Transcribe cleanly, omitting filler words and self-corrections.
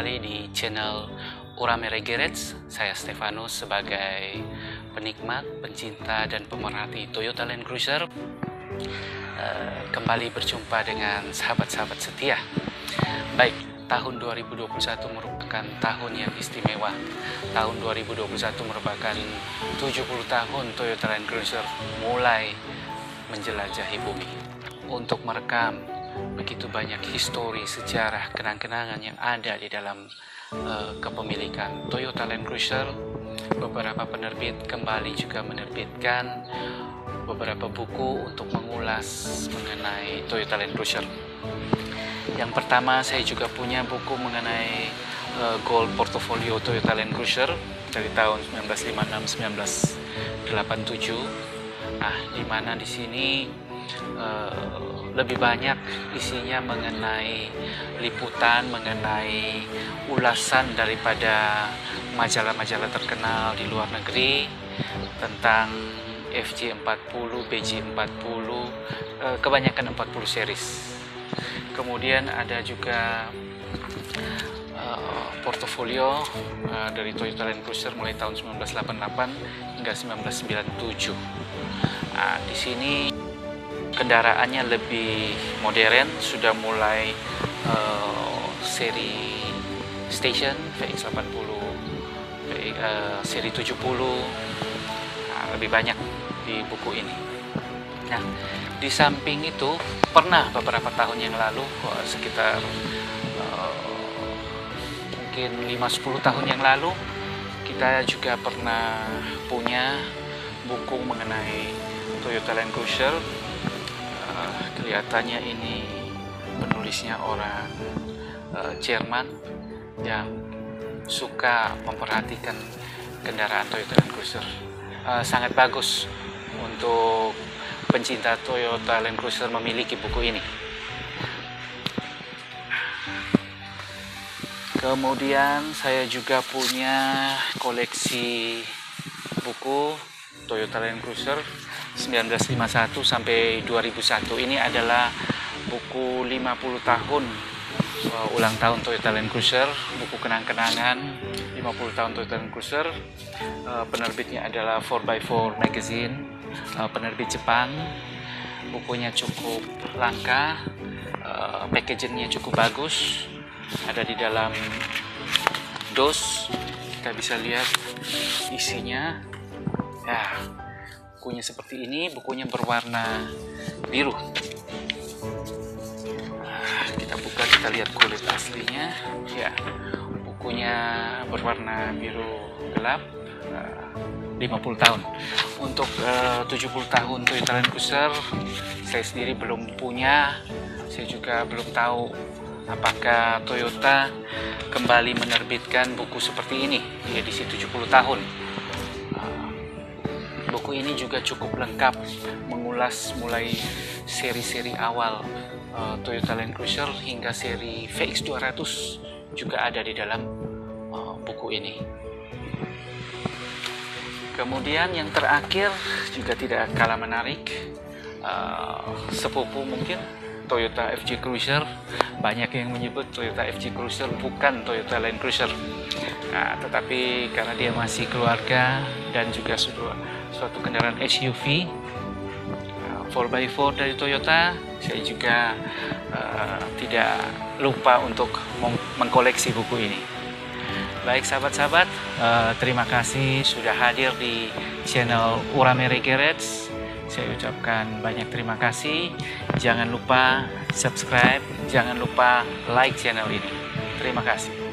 kembali di channel Uramere Garage. Saya Stefanus sebagai penikmat, pencinta, dan pemerhati Toyota Land Cruiser. Kembali berjumpa dengan sahabat-sahabat setia. Baik, tahun 2021 merupakan tahun yang istimewa. Tahun 2021 merupakan 70 tahun Toyota Land Cruiser mulai menjelajahi bumi. Untuk merekam begitu banyak histori, sejarah, kenang-kenangan yang ada di dalam kepemilikan Toyota Land Cruiser, beberapa penerbit kembali juga menerbitkan beberapa buku untuk mengulas mengenai Toyota Land Cruiser. Yang pertama, saya juga punya buku mengenai Gold Portfolio Toyota Land Cruiser dari tahun 1956-1987. Nah, di mana di sini lebih banyak isinya mengenai liputan, mengenai ulasan daripada majalah-majalah terkenal di luar negeri tentang FJ40, BJ40, kebanyakan 40 series. Kemudian ada juga portofolio dari Toyota Land Cruiser mulai tahun 1988 hingga 1997. Nah, di sini kendaraannya lebih modern, sudah mulai seri station VX80, seri 70, lebih banyak di buku ini. Nah, di samping itu pernah beberapa tahun yang lalu, sekitar mungkin 5-10 tahun yang lalu, kita juga pernah punya buku mengenai Toyota Land Cruiser. Kelihatannya ini penulisnya orang Jerman yang suka memperhatikan kendaraan Toyota Land Cruiser. Sangat bagus untuk pencinta Toyota Land Cruiser memiliki buku ini. Kemudian saya juga punya koleksi buku Toyota Land Cruiser 1951 sampai 2001. Ini adalah buku 50 tahun ulang tahun Toyota Land Cruiser, buku kenang-kenangan 50 tahun Toyota Land Cruiser. Penerbitnya adalah 4x4 Magazine, penerbit Jepang. Bukunya cukup langka, packagingnya cukup bagus, ada di dalam dos. Kita bisa lihat isinya. Ya, bukunya seperti ini, bukunya berwarna biru. Kita buka, kita lihat kulit aslinya. Ya, bukunya berwarna biru gelap. 50 tahun. Untuk 70 tahun Toyota Land Cruiser, saya sendiri belum punya. Saya juga belum tahu apakah Toyota kembali menerbitkan buku seperti ini di edisi 70 tahun. Buku ini juga cukup lengkap, mengulas mulai seri-seri awal Toyota Land Cruiser hingga seri VX200 juga ada di dalam buku ini. Kemudian yang terakhir juga tidak kalah menarik, sepupu mungkin Toyota FJ Cruiser. Banyak yang menyebut Toyota FJ Cruiser bukan Toyota Land Cruiser. Nah, tetapi karena dia masih keluarga dan juga suatu kendaraan SUV 4x4 dari Toyota, saya juga tidak lupa untuk mengkoleksi buku ini. Baik sahabat-sahabat, terima kasih sudah hadir di channel Uramere Garage. Saya ucapkan banyak terima kasih. Jangan lupa subscribe, jangan lupa like channel ini. Terima kasih.